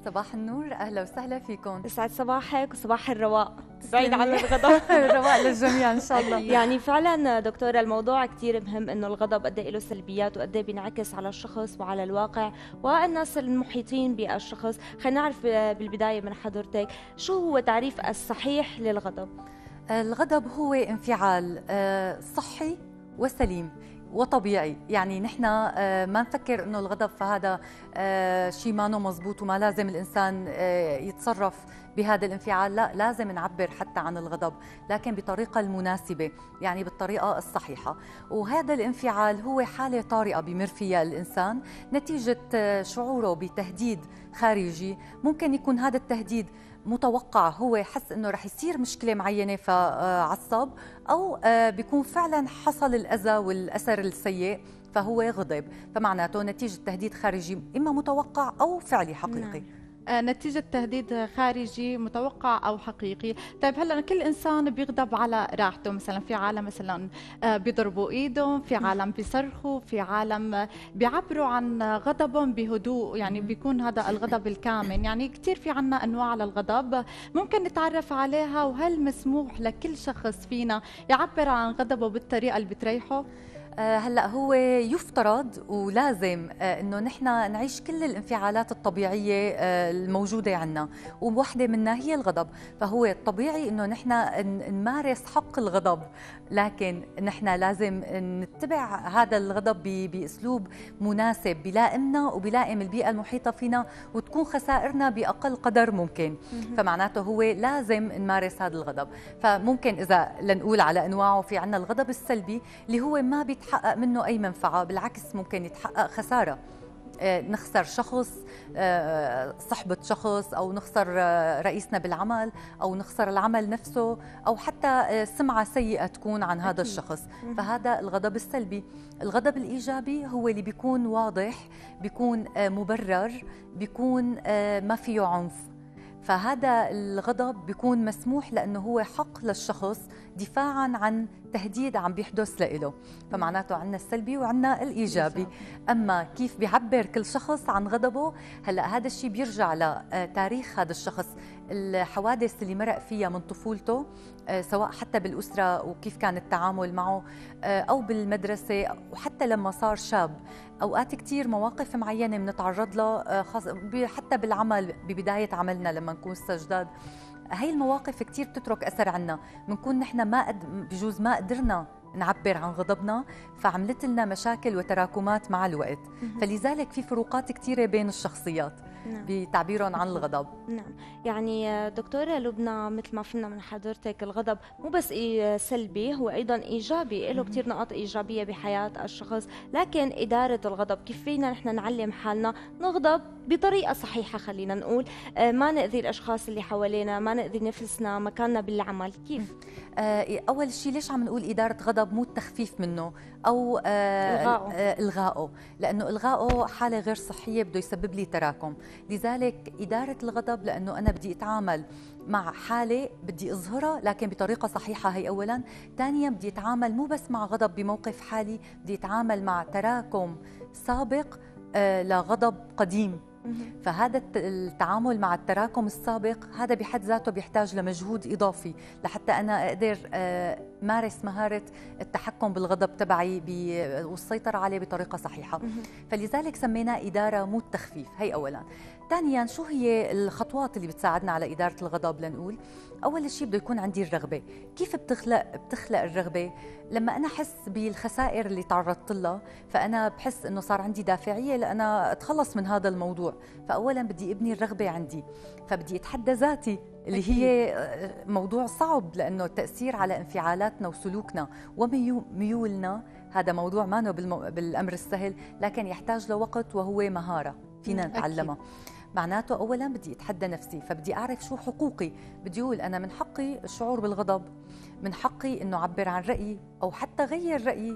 صباح النور، أهلا وسهلا فيكم. يسعد صباحك وصباح الرواق بعيد عن الغضب. الرواق للجميع إن شاء الله. يعني فعلا دكتورة الموضوع كتير مهم، إنه الغضب قد إيه له سلبيات وقد إيه بينعكس على الشخص وعلى الواقع والناس المحيطين بالشخص. خلينا نعرف بالبداية من حضرتك شو هو تعريف الصحيح للغضب؟ الغضب هو انفعال صحي وسليم وطبيعي. يعني نحن ما نفكر انه الغضب فهذا شيء ما مزبوط وما لازم الانسان يتصرف بهذا الانفعال. لا، لازم نعبر حتى عن الغضب، لكن بطريقة المناسبة، يعني بالطريقة الصحيحة. وهذا الانفعال هو حالة طارئة بمر فيها الإنسان نتيجة شعوره بتهديد خارجي. ممكن يكون هذا التهديد متوقع، هو حس انه رح يصير مشكله معينه فعصب، او بيكون فعلا حصل الاذى والاثر السيء فهو غضب. فمعناته نتيجه تهديد خارجي اما متوقع او فعلي حقيقي. نتيجة تهديد خارجي متوقع أو حقيقي. طيب هلا كل إنسان بيغضب على راحته، مثلا في عالم مثلا بيضربوا إيدهم، في عالم بيصرخوا، في عالم بيعبروا عن غضبهم بهدوء، يعني بيكون هذا الغضب الكامن. يعني كثير في عنا أنواع للغضب ممكن نتعرف عليها، وهل مسموح لكل شخص فينا يعبر عن غضبه بالطريقة اللي بتريحه؟ هلا هو يفترض ولازم انه نحن نعيش كل الانفعالات الطبيعيه الموجوده عندنا، وواحده منها هي الغضب. فهو الطبيعي انه نحن نمارس حق الغضب، لكن نحن لازم نتبع هذا الغضب باسلوب مناسب بيلائمنا وبيلائم البيئه المحيطه فينا، وتكون خسائرنا باقل قدر ممكن. فمعناته هو لازم نمارس هذا الغضب. فممكن اذا لنقول على انواعه، في عندنا الغضب السلبي اللي هو ما بيتحقق منه أي منفعة، بالعكس ممكن يتحقق خسارة، نخسر شخص، صحبة شخص، أو نخسر رئيسنا بالعمل، أو نخسر العمل نفسه، أو حتى سمعة سيئة تكون عن هذا الشخص. فهذا الغضب السلبي. الغضب الإيجابي هو اللي بيكون واضح، بيكون مبرر، بيكون ما فيه عنف. فهذا الغضب بيكون مسموح لأنه هو حق للشخص دفاعاً عن تهديد عم بيحدث له. فمعناته عنا السلبي وعنا الإيجابي. أما كيف بيعبر كل شخص عن غضبه، هلأ هذا الشيء بيرجع لتاريخ هذا الشخص، الحوادث اللي مرق فيها من طفولته، سواء حتى بالأسرة وكيف كان التعامل معه، أو بالمدرسة، وحتى لما صار شاب. أوقات كتير مواقف معينة بنتعرض لها، حتى بالعمل ببداية عملنا لما نكون جداد. هاي المواقف كتير بتترك أثر عنا. بنكون نحن بجوز ما قدرنا نعبر عن غضبنا، فعملت لنا مشاكل وتراكمات مع الوقت. فلذلك في فروقات كتيرة بين الشخصيات بتعبيرهم عن الغضب. نعم. يعني دكتورة لبنى، مثل ما فهمنا من حضرتك، الغضب مو بس سلبي، هو أيضا إيجابي، له كتير نقاط إيجابية بحياة الشخص. لكن إدارة الغضب، كيف فينا نحن نعلم حالنا نغضب بطريقة صحيحة؟ خلينا نقول ما نأذي الأشخاص اللي حوالينا، ما نأذي نفسنا، مكاننا بالعمل. كيف؟ أول شيء ليش عم نقول إدارة غضب؟ مو التخفيف منه أو إلغائه، لأنه إلغائه حالة غير صحية، بده يسبب لي تراكم. لذلك إدارة الغضب، لأنه أنا بدي أتعامل مع حالة بدي أظهرها لكن بطريقة صحيحة، هي أولا. ثانيا بدي أتعامل مو بس مع غضب بموقف حالي، بدي أتعامل مع تراكم سابق لغضب قديم. فهذا التعامل مع التراكم السابق هذا بحد ذاته بيحتاج لمجهود إضافي لحتى أنا أقدر مارس مهارة التحكم بالغضب تبعي والسيطرة عليه بطريقة صحيحة. فلذلك سميناه إدارة مو التخفيف، هي أولا. ثانيا، شو هي الخطوات اللي بتساعدنا على إدارة الغضب؟ لنقول أول شيء بده يكون عندي الرغبة. كيف بتخلق الرغبة؟ لما أنا أحس بالخسائر اللي تعرضت لها، فأنا بحس إنه صار عندي دافعية لأنا أتخلص من هذا الموضوع. فأولا بدي أبني الرغبة عندي، فبدي أتحدى ذاتي، اللي هي موضوع صعب لأنه التأثير على انفعالاتنا وسلوكنا وميولنا. هذا موضوع ما بالأمر السهل، لكن يحتاج لوقت وهو مهارة فينا نتعلمها. معناته أولا بدي أتحدى نفسي، فبدي أعرف شو حقوقي. بدي أقول أنا من حقي الشعور بالغضب، من حقي أنه أعبر عن رأيي أو حتى غير رأيي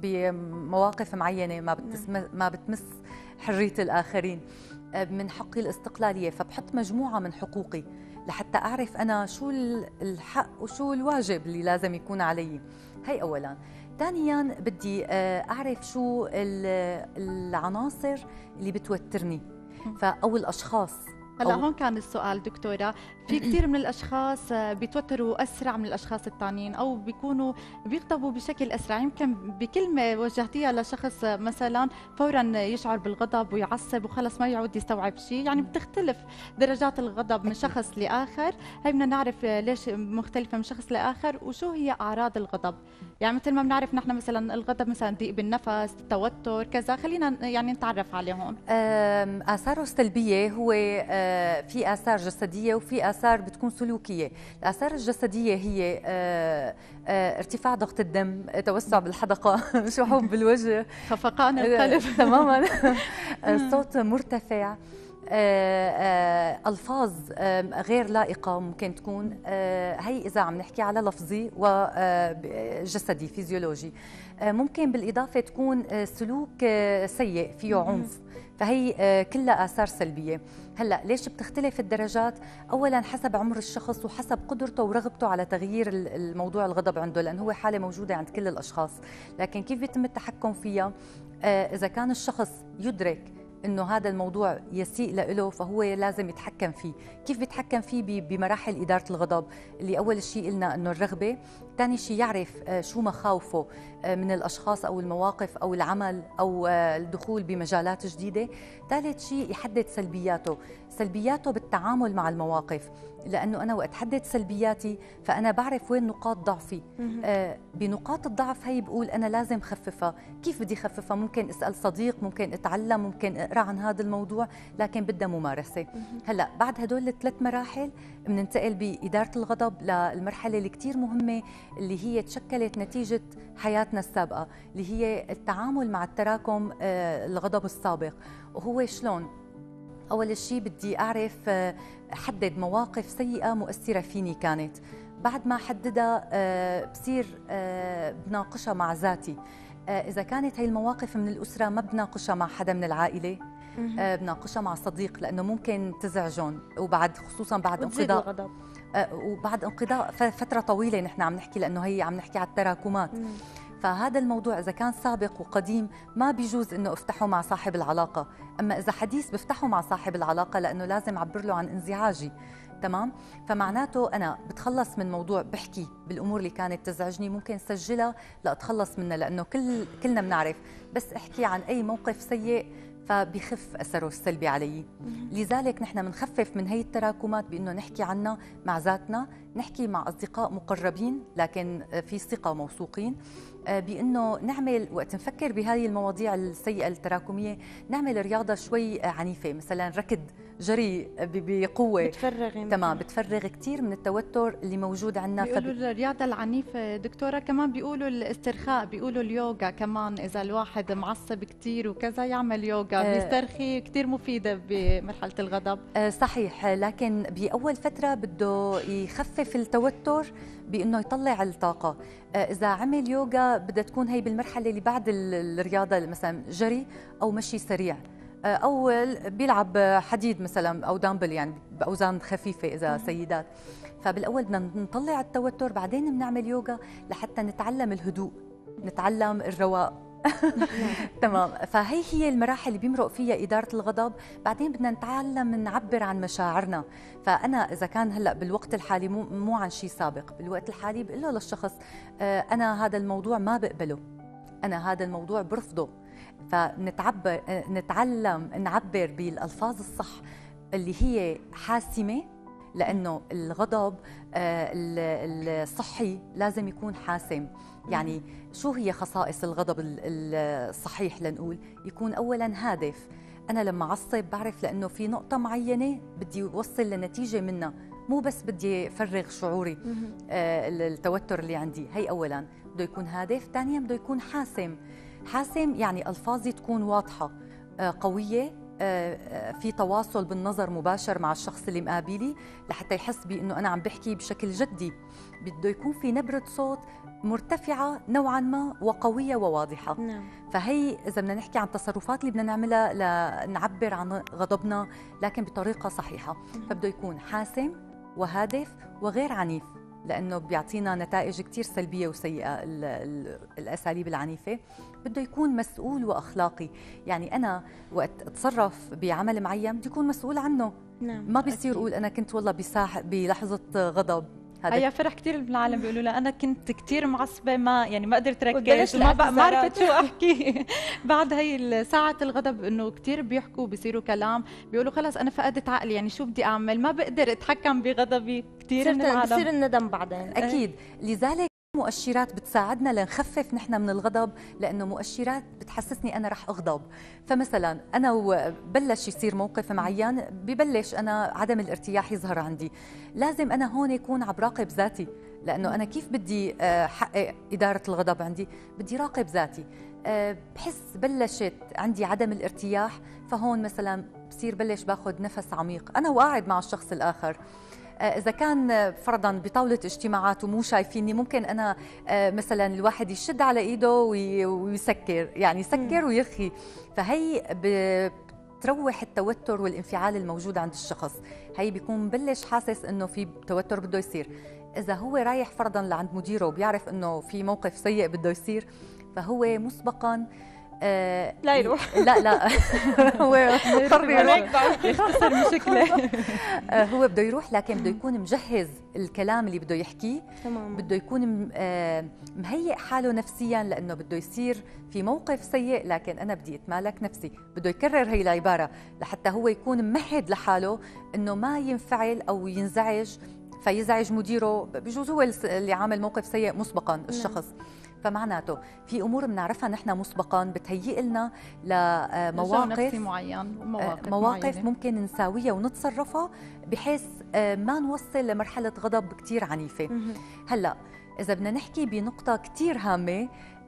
بمواقف معينة ما بتمس حرية الآخرين. من حقي الاستقلالية، فبحط مجموعة من حقوقي لحتى أعرف أنا شو الحق وشو الواجب اللي لازم يكون علي. هي أولا. ثانيا بدي أعرف شو العناصر اللي بتوترني، أو الأشخاص هلا هون كان السؤال دكتورة، في كثير من الأشخاص بيتوتروا أسرع من الأشخاص الثانيين، أو بيكونوا بيغضبوا بشكل أسرع، يمكن بكلمة وجهتيها لشخص مثلا فورا يشعر بالغضب ويعصب وخلص ما يعود يستوعب شيء، يعني بتختلف درجات الغضب من شخص لآخر. هي بدنا نعرف ليش مختلفة من شخص لآخر وشو هي أعراض الغضب. يعني مثل ما بنعرف نحن مثلا الغضب مثلا ضيق بالنفس، التوتر، كذا، خلينا يعني نتعرف عليه هون. آثاره السلبية هو في آثار جسدية وفي آثار بتكون سلوكية. الآثار الجسدية هي ارتفاع ضغط الدم، توسع بالحدقة، شحوب بالوجه، خفقان القلب تماما، صوت مرتفع، ألفاظ غير لائقة ممكن تكون. هي إذا عم نحكي على لفظي وجسدي فيزيولوجي. ممكن بالإضافة تكون سلوك سيء فيه عنف، فهي كلها آثار سلبية. هلأ ليش بتختلف الدرجات؟ أولاً حسب عمر الشخص وحسب قدرته ورغبته على تغيير الموضوع الغضب عنده، لأن هو حالة موجودة عند كل الأشخاص. لكن كيف بيتم التحكم فيها؟ إذا كان الشخص يدرك إنه هذا الموضوع يسيء له فهو لازم يتحكم فيه. كيف بيتحكم فيه؟ بمراحل إدارة الغضب، اللي أول شيء قلنا إنه الرغبة، ثاني شيء يعرف شو مخاوفه من الأشخاص أو المواقف أو العمل أو الدخول بمجالات جديدة، ثالث شيء يحدد سلبياته بالتعامل مع المواقف، لأنه أنا وقت حدد سلبياتي فأنا بعرف وين نقاط ضعفي. بنقاط الضعف هي بقول أنا لازم خففها. كيف بدي خففها؟ ممكن أسأل صديق، ممكن أتعلم، ممكن أقرأ عن هذا الموضوع، لكن بدها ممارسة. هلأ بعد هدول الثلاث مراحل بننتقل بإدارة الغضب للمرحلة اللي كتير مهمة، اللي هي تشكلت نتيجة حياتنا السابقة، اللي هي التعامل مع التراكم الغضب السابق. وهو شلون؟ أول شيء بدي أعرف أحدد مواقف سيئة مؤثرة فيني كانت. بعد ما أحددها بصير بناقشها مع ذاتي. إذا كانت هاي المواقف من الأسرة ما بناقشها مع حدا من العائلة، بناقشها مع صديق، لأنه ممكن تزعجهم، وبعد خصوصا بعد انقضاء الغضب. وبعد انقضاء فترة طويلة نحن عم نحكي، لأنه هي عم نحكي على التراكمات. فهذا الموضوع إذا كان سابق وقديم ما بيجوز إنه افتحه مع صاحب العلاقة، أما إذا حديث بفتحه مع صاحب العلاقة، لأنه لازم أعبر له عن انزعاجي. تمام؟ فمعناته أنا بتخلص من موضوع، بحكي بالأمور اللي كانت تزعجني، ممكن سجلها لأتخلص منها، لأنه كلنا بنعرف بس أحكي عن أي موقف سيء فبيخف أثره السلبي علي. لذلك نحن بنخفف من هي التراكمات بأنه نحكي عنها مع ذاتنا، نحكي مع أصدقاء مقربين لكن في ثقة موثوقين، بأنه نعمل وقت نفكر بهذه المواضيع السيئة التراكمية، نعمل رياضة شوي عنيفة، مثلا ركض، جري بقوة، بتفرغ. تمام، بتفرغ كتير من التوتر اللي موجود عندنا. بيقولوا الرياضة العنيفة دكتورة، كمان بيقولوا الاسترخاء، بيقولوا اليوغا كمان، إذا الواحد معصب كتير وكذا يعمل يوغا بيسترخي، كتير مفيدة بمرحلة الغضب. صحيح، لكن بأول فترة بده يخفف التوتر بأنه يطلع الطاقة. إذا عمل يوغا بدها تكون هي بالمرحلة اللي بعد الرياضة، مثلا جري أو مشي سريع، أو بيلعب حديد مثلا أو دامبل، يعني بأوزان خفيفة إذا سيدات. فبالأول بدنا نطلع التوتر، بعدين بنعمل يوغا لحتى نتعلم الهدوء، نتعلم الرواق. تمام. فهي المراحل اللي بيمرق فيها إدارة الغضب. بعدين بدنا نتعلم نعبر عن مشاعرنا. فأنا إذا كان هلأ بالوقت الحالي مو عن شيء سابق، بالوقت الحالي بقول له للشخص أنا هذا الموضوع ما بقبله، أنا هذا الموضوع برفضه. نتعلم نعبر بالألفاظ الصح اللي هي حاسمة، لأنه الغضب الصحي لازم يكون حاسم. يعني شو هي خصائص الغضب الصحيح؟ لنقول يكون أولاً هادف. أنا لما أعصب بعرف لأنه في نقطة معينة بدي أوصل لنتيجة منها، مو بس بدي أفرغ شعوري التوتر اللي عندي. هي أولاً بده يكون هادف. ثانياً بده يكون حاسم، يعني ألفاظي تكون واضحة قوية، في تواصل بالنظر مباشر مع الشخص اللي مقابلي لحتى يحس بأنه أنا عم بحكي بشكل جدي. بده يكون في نبرة صوت مرتفعة نوعا ما وقوية وواضحة. نعم. فهي إذا بدنا نحكي عن التصرفات اللي بدنا نعملها لنعبر عن غضبنا لكن بطريقة صحيحة، فبده يكون حاسم وهادف وغير عنيف. لأنه بيعطينا نتائج كتير سلبية وسيئة الأساليب العنيفة. بده يكون مسؤول وأخلاقي، يعني أنا وقت أتصرف بعمل معين بدي يكون مسؤول عنه. نعم. ما بيصير أقول أنا كنت والله بلحظة غضب. هي فرح كثير بالعالم بيقولوا لها انا كنت كثير معصبه، ما قدرت وتبلش ركز ما عرفت شو احكي. بعد هي ساعه الغضب انه كثير بيحكوا بيصيروا كلام بيقولوا خلص انا فقدت عقلي، يعني شو بدي اعمل، ما بقدر اتحكم بغضبي. كثير من العالم بصير الندم بعدين. اكيد. لذلك مؤشرات بتساعدنا لنخفف نحن من الغضب، لانه مؤشرات بتحسسني انا رح اغضب. فمثلا انا وبلش يصير موقف معين ببلش انا عدم الارتياح يظهر عندي، لازم انا هون يكون عم راقب ذاتي، لانه انا كيف بدي حقق اداره الغضب عندي؟ بدي راقب ذاتي. بحس بلشت عندي عدم الارتياح، فهون مثلا بصير بلش باخذ نفس عميق انا وقاعد مع الشخص الاخر. إذا كان فرضاً بطاولة اجتماعات ومو شايفيني، ممكن أنا مثلاً الواحد يشد على إيده ويسكر، يعني يسكر ويرخي، فهي بتروح التوتر والانفعال الموجود عند الشخص. هي بيكون بلش حاسس إنه في توتر بده يصير. إذا هو رايح فرضاً لعند مديره وبيعرف إنه في موقف سيء بده يصير، فهو مسبقاً لا يروح. لا هو يختصر مشكله. هو بده يروح، لكن بده يكون مجهز الكلام اللي بده يحكيه. تمام. بده يكون مهيئ حاله نفسيا، لانه بده يصير في موقف سيء لكن انا بدي اتمالك نفسي. بده يكرر هي العباره لحتى هو يكون ممهد لحاله انه ما ينفعل او ينزعج فيزعج مديره. بجوز هو اللي عامل موقف سيء مسبقا الشخص. فمعناته في امور بنعرفها نحن مسبقا بتهيئ لنا لمواقف معين مواقف ممكن نساويها ونتصرفها بحيث ما نوصل لمرحله غضب كثير عنيفه. هلا اذا بدنا نحكي بنقطه كثير هامه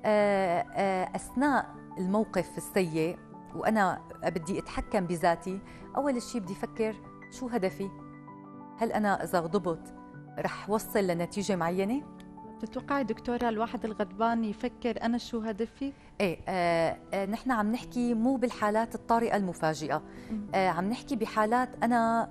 اثناء الموقف السيء وانا بدي اتحكم بذاتي، اول شيء بدي افكر شو هدفي؟ هل انا اذا غضبت رح وصل لنتيجه معينه؟ بتتوقعي دكتورة الواحد الغضبان يفكر أنا شو هدفي؟ إيه نحن عم نحكي مو بالحالات الطارئة المفاجئة، عم نحكي بحالات أنا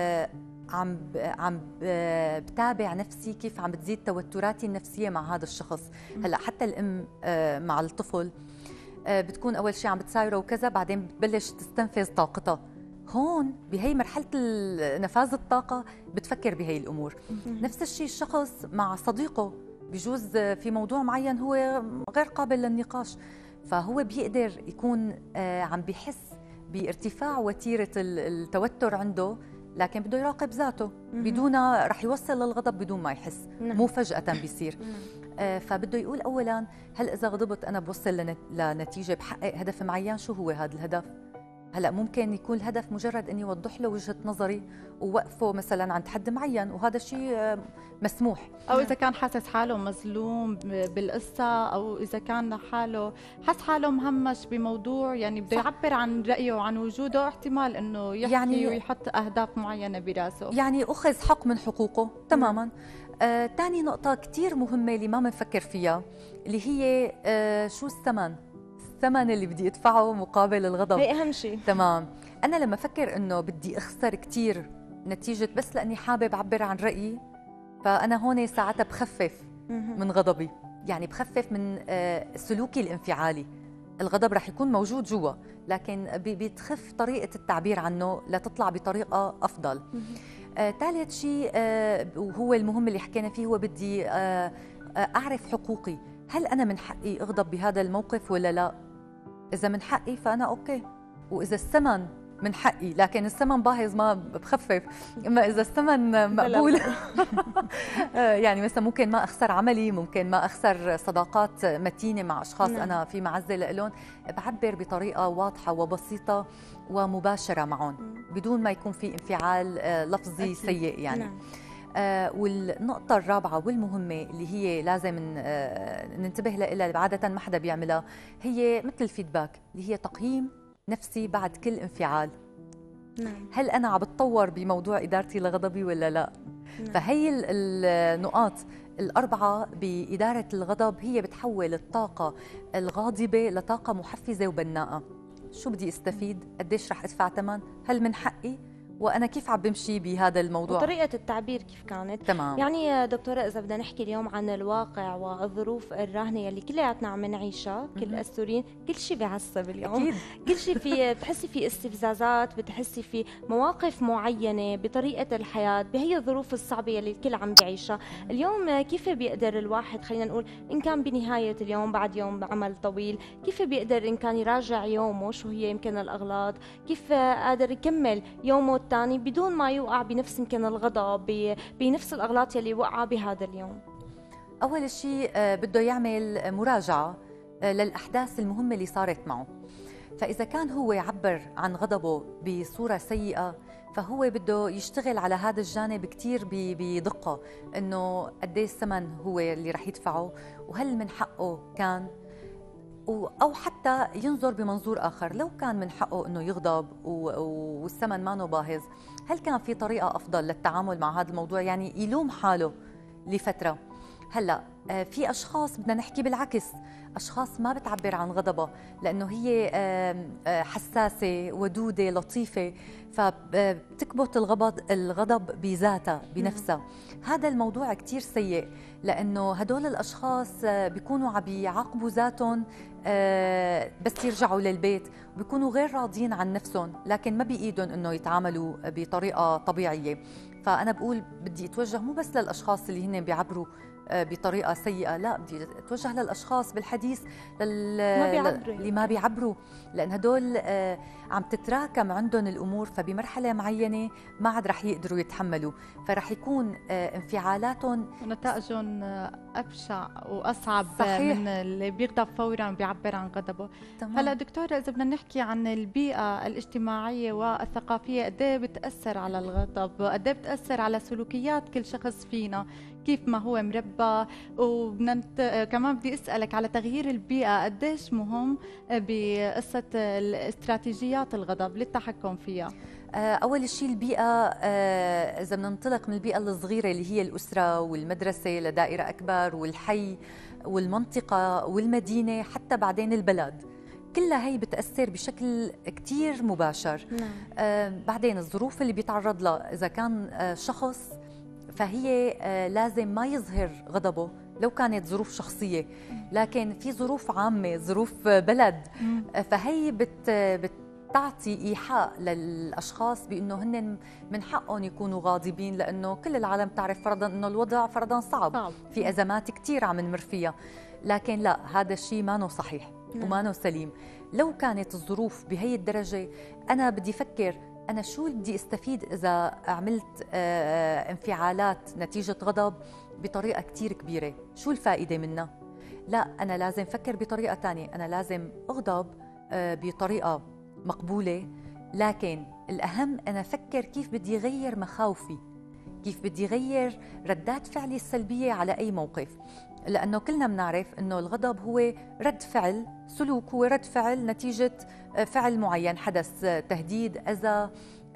عم بتابع نفسي كيف عم بتزيد توتراتي النفسية مع هذا الشخص. هلأ حتى الأم مع الطفل بتكون أول شيء عم بتسايره وكذا، بعدين بتبلش تستنفذ طاقتها. هون بهي مرحلة نفاذ الطاقة بتفكر بهي الأمور. نفس الشيء الشخص مع صديقه بجوز في موضوع معين هو غير قابل للنقاش، فهو بيقدر يكون عم بيحس بارتفاع وتيرة التوتر عنده، لكن بده يراقب ذاته بدون رح يوصل للغضب بدون ما يحس. مو فجأة بيصير. فبده يقول أولا هل إذا غضبت أنا بوصل لنتيجة بحقق هدف معين؟ شو هو هذا الهدف؟ هلا ممكن يكون الهدف مجرد اني اوضح له وجهه نظري ووقفه مثلا عند حد معين، وهذا الشيء مسموح. او اذا كان حاسس حاله مظلوم بالقصه، او اذا كان حس حاله مهمش بموضوع، يعني بده يعبر عن رايه وعن وجوده، احتمال انه يحكي يعني ويحط اهداف معينه براسه، يعني اخذ حق من حقوقه تماما. ثاني نقطه كثير مهمه اللي ما بنفكر فيها اللي هي شو الثمن اللي بدي ادفعه مقابل الغضب. هي اهم شيء. تمام. انا لما افكر انه بدي اخسر كثير نتيجه بس لاني حابب اعبر عن رايي، فانا هون ساعتها بخفف من غضبي، يعني بخفف من سلوكي الانفعالي. الغضب رح يكون موجود جوا، لكن بتخف طريقه التعبير عنه لتطلع بطريقه افضل. ثالث شيء وهو المهم اللي حكينا فيه، هو بدي اعرف حقوقي. هل انا من حقي اغضب بهذا الموقف ولا لا؟ إذا من حقي فأنا أوكي، وإذا الثمن من حقي لكن الثمن باهظ ما بخفف. اما اذا الثمن مقبول يعني مثلا ممكن ما اخسر عملي، ممكن ما اخسر صداقات متينه مع اشخاص انا في معزه لهم، بعبر بطريقه واضحه وبسيطه ومباشره معهم بدون ما يكون في انفعال لفظي سيء يعني. والنقطة الرابعة والمهمة اللي هي لازم ننتبه لها، عادة ما حدا بيعملها، هي مثل الفيدباك اللي هي تقييم نفسي بعد كل انفعال. هل أنا عم بتطور بموضوع إدارتي لغضبي ولا لا؟ فهي النقاط الأربعة بإدارة الغضب هي بتحول الطاقة الغاضبة لطاقة محفزة وبناءة. شو بدي استفيد؟ قديش رح أدفع ثمن؟ هل من حقي؟ وانا كيف عم بمشي بهذا الموضوع. وطريقة التعبير كيف كانت. تمام. يعني دكتورة إذا بدنا نحكي اليوم عن الواقع والظروف الراهنة يلي كلياتنا عم نعيشها كل السوريين، كل شيء بيعصب اليوم. أكيد. كل شيء في بتحسي في استفزازات، بتحسي في مواقف معينة بطريقة الحياة بهي الظروف الصعبة يلي الكل عم بيعيشها. اليوم كيف بيقدر الواحد، خلينا نقول إن كان بنهاية اليوم بعد يوم عمل طويل، كيف بيقدر إن كان يراجع يومه شو هي يمكن الأغلاط، كيف قادر يكمل يومه الثاني بدون ما يوقع بنفس يمكن الغضب، بنفس الأغلاط يلي وقع بهذا اليوم. أول شيء بده يعمل مراجعة للأحداث المهمة اللي صارت معه. فإذا كان هو يعبر عن غضبه بصورة سيئة، فهو بده يشتغل على هذا الجانب كتير بدقة، إنه قديش الثمن هو اللي رح يدفعه، وهل من حقه كان، أو حتى ينظر بمنظور آخر. لو كان من حقه إنه يغضب والثمن ما باهظ، هل كان في طريقة أفضل للتعامل مع هذا الموضوع؟ يعني يلوم حاله لفترة. هلأ في أشخاص بدنا نحكي بالعكس، أشخاص ما بتعبر عن غضبها لأنه هي حساسة ودودة لطيفة، فبتكبت الغضب بذاتها بنفسها. هذا الموضوع كتير سيء، لأنه هدول الأشخاص بيكونوا عم يعاقبوا ذاتهم بس يرجعوا للبيت، بيكونوا غير راضيين عن نفسهم، لكن ما بإيدهم إنه يتعاملوا بطريقة طبيعية. فأنا بقول بدي أتوجه مو بس للأشخاص اللي هن بيعبروا بطريقة سيئة، لا، بدي أتوجه للأشخاص بالحديث اللي ما بيعبروا، لأن هدول عم تتراكم عندهم الأمور، فبمرحلة معينة ما عاد رح يقدروا يتحملوا، فرح يكون انفعالاتهم ونتائجهم أبشع وأصعب. صحيح. من اللي بيغضب فورا وبيعبر عن غضبه. هلا دكتورة، إذا بدنا نحكي عن البيئة الاجتماعية والثقافية، قد ايه بتأثر على الغضب، وقد ايه بتأثر على سلوكيات كل شخص فينا، كيف ما هو مربى. كمان بدي أسألك على تغيير البيئة، قديش مهم بقصة الاستراتيجيات الغضب للتحكم فيها؟ أول شيء البيئة، إذا بننطلق من البيئة الصغيرة اللي هي الأسرة والمدرسة لدائرة أكبر، والحي والمنطقة والمدينة، حتى بعدين البلد، كلها هي بتأثر بشكل كتير مباشر. بعدين الظروف اللي بيتعرض لها، إذا كان شخص فهي لازم ما يظهر غضبه لو كانت ظروف شخصية، لكن في ظروف عامة، ظروف بلد، فهي بتعطي إيحاء للأشخاص بأنه هن من حقهم يكونوا غاضبين، لأنه كل العالم تعرف فرضاً أنه الوضع فرضاً صعب، في أزمات كتير عم نمر فيها، لكن لا، هذا الشيء ما صحيح وما سليم. لو كانت الظروف بهي الدرجة، أنا بدي أفكر أنا شو بدي استفيد إذا عملت انفعالات نتيجة غضب بطريقة كتير كبيرة، شو الفائدة منها؟ لا، أنا لازم أفكر بطريقة تانية، أنا لازم أغضب بطريقة مقبولة، لكن الأهم أنا أفكر كيف بدي أغير مخاوفي، كيف بدي أغير ردات فعلي السلبية على أي موقف، لأنه كلنا بنعرف أنه الغضب هو رد فعل، سلوك هو رد فعل نتيجة فعل معين حدث، تهديد، أذى،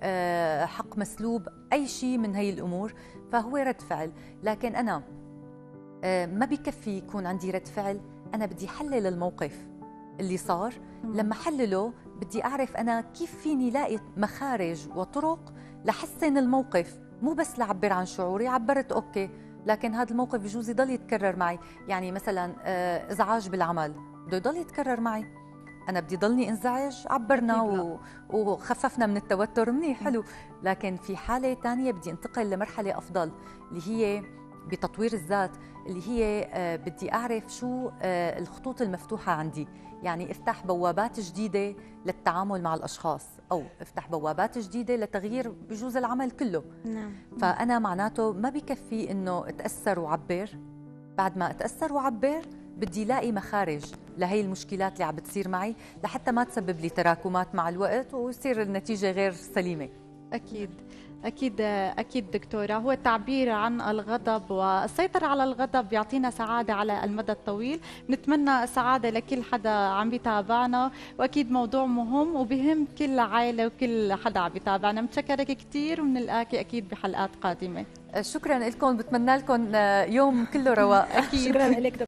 حق مسلوب، أي شيء من هي الأمور، فهو رد فعل. لكن أنا ما بكفي يكون عندي رد فعل، أنا بدي حلل الموقف اللي صار. لما حلله بدي أعرف أنا كيف فيني لاقي مخارج وطرق لحسن الموقف، مو بس لعبر عن شعوري، عبرت أوكي، لكن هذا الموقف بجوز يضل يتكرر معي. يعني مثلا إزعاج بالعمل بده يضل يتكرر معي، أنا بدي ضلني انزعج، عبرنا وخففنا من التوتر، منيح حلو، لكن في حالة تانية بدي انتقل لمرحلة أفضل اللي هي بتطوير الذات، اللي هي بدي أعرف شو الخطوط المفتوحة عندي، يعني افتح بوابات جديدة للتعامل مع الأشخاص، أو افتح بوابات جديدة لتغيير بجوز العمل كله. نعم. فأنا معناته ما بكفي إنه أتأثر وعبر، بعد ما أتأثر وعبر بدي لاقي مخارج لهي المشكلات اللي عم بتصير معي، لحتى ما تسبب لي تراكمات مع الوقت ويصير النتيجة غير سليمة. أكيد أكيد أكيد دكتورة، هو التعبير عن الغضب والسيطرة على الغضب يعطينا سعادة على المدى الطويل. نتمنى السعادة لكل حدا عم بيتابعنا، وأكيد موضوع مهم وبهم كل عائلة وكل حدا عم بيتابعنا. متشكرة كثير، ومنلاقي أكيد بحلقات قادمة. شكرا لكم، بتمنى لكم يوم كله رواق. شكرا لك.